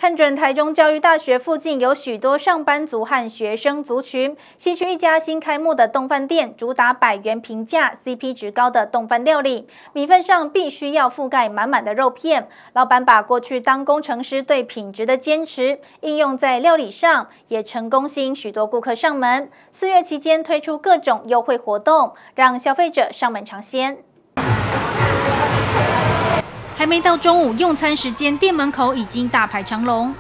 看准台中教育大学附近有许多上班族和学生族群，西区一家新开幕的冻饭店，主打100元平价、CP 值高的冻饭料理，米饭上必须要覆盖满满的肉片。老板把过去当工程师对品质的坚持应用在料理上，也成功吸引许多顾客上门。4月期间推出各种优惠活动，让消费者上门尝鲜。 还没到中午用餐时间，店门口已经大排长龙。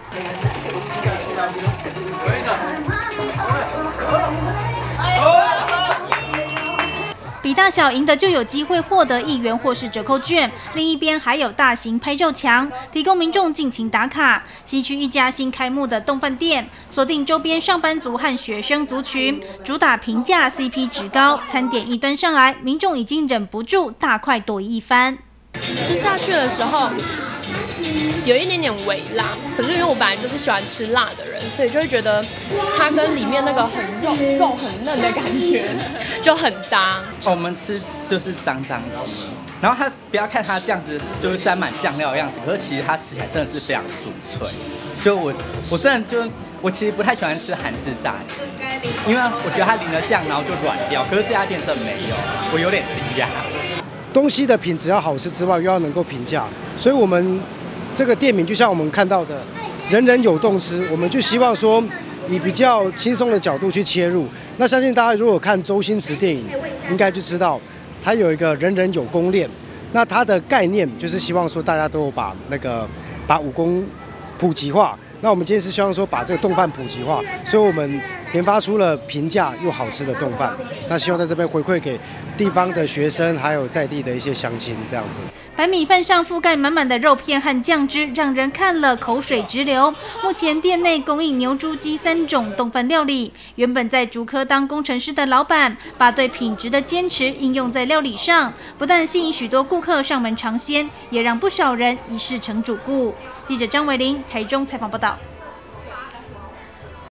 比大小赢的就有机会获得1元或是折扣券。另一边还有大型拍照墙，提供民众尽情打卡。西区一家新开幕的冻饭店，锁定周边上班族和学生族群，主打平价、CP 值高。餐点一端上来，民众已经忍不住大快朵颐一番。 吃下去的时候有一点点微辣，可是因为我本来就是喜欢吃辣的人，所以就会觉得它跟里面那个很肉很嫩的感觉就很搭。 我们吃就是脏鸡，然后它不要看它这样子就是沾满酱料的样子，可是其实它吃起来真的是非常酥脆。就我真的就我其实不太喜欢吃韩式炸鸡，因为我觉得它淋了酱然后就软掉，可是这家店真的没有，我有点惊讶。 东西的品质要好吃之外，又要能够平价，所以我们这个店名就像我们看到的，人人有冻吃，我们就希望说以比较轻松的角度去切入。那相信大家如果看周星驰电影，应该就知道他有一个人人有功练，那他的概念就是希望说大家都有把武功普及化。 那我们今天是希望说把这个冻饭普及化，所以我们研发出了平价又好吃的冻饭。那希望在这边回馈给地方的学生，还有在地的一些乡亲，这样子。 白米饭上覆盖满满的肉片和酱汁，让人看了口水直流。目前店内供应牛、猪、鸡3种冻饭料理。原本在竹科当工程师的老板，把对品质的坚持应用在料理上，不但吸引许多顾客上门尝鲜，也让不少人一试成主顾。记者张伟玲台中采访报道。